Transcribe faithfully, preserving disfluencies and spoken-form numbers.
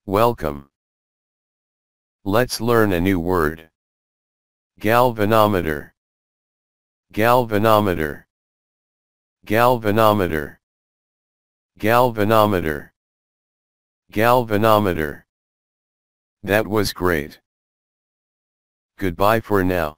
Welcome. Let's learn a new word. Galvanometer. Galvanometer. Galvanometer. Galvanometer. Galvanometer. That was great. Goodbye for now.